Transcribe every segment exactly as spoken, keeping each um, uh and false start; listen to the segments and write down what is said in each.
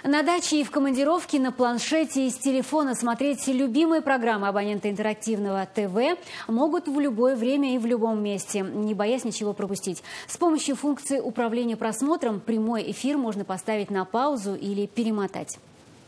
На даче и в командировке на планшете и с телефона смотреть любимые программы абонента интерактивного ТВ могут в любое время и в любом месте, не боясь ничего пропустить. С помощью функции управления просмотром прямой эфир можно поставить на паузу или перемотать.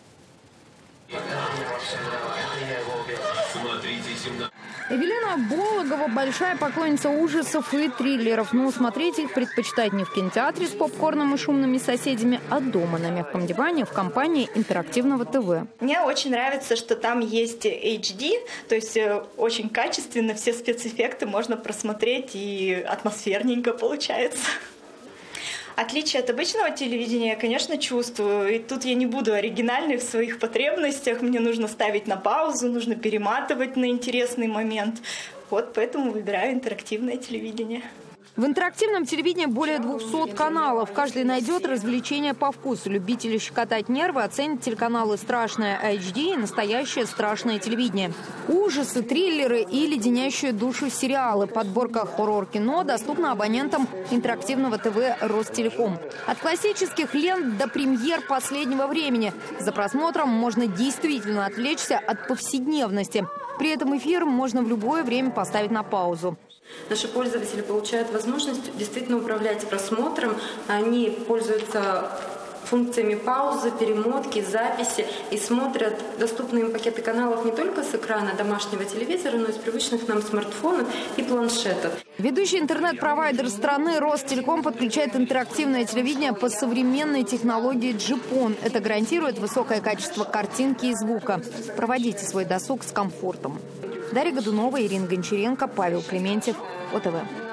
Эвелина Бологова – большая поклонница ужасов и триллеров, но смотреть их предпочитает не в кинотеатре с попкорном и шумными соседями, а дома на мягком диване в компании интерактивного ТВ. Мне очень нравится, что там есть эйч ди, то есть очень качественно, все спецэффекты можно просмотреть и атмосферненько получается. Отличие от обычного телевидения я, конечно, чувствую. И тут я не буду оригинальной в своих потребностях. Мне нужно ставить на паузу, нужно перематывать на интересный момент. Вот поэтому выбираю интерактивное телевидение. В интерактивном телевидении более двухсот каналов. Каждый найдет развлечения по вкусу. Любители щекотать нервы оценят телеканалы «Страшное эйч ди» и «Настоящее страшное телевидение». Ужасы, триллеры и леденящие душу сериалы. Подборка хоррор-кино доступна абонентам интерактивного ТВ «Ростелеком». От классических лент до премьер последнего времени. За просмотром можно действительно отвлечься от повседневности. При этом эфир можно в любое время поставить на паузу. Наши пользователи получают возможность действительно управлять просмотром. Они пользуются функциями паузы, перемотки, записи и смотрят доступные им пакеты каналов не только с экрана домашнего телевизора, но и с привычных нам смартфонов и планшетов. Ведущий интернет-провайдер страны Ростелеком подключает интерактивное телевидение по современной технологии джипон. Это гарантирует высокое качество картинки и звука. Проводите свой досуг с комфортом. Дарья Годунова, Ирина Гончаренко, Павел Клементьев, ОТВ.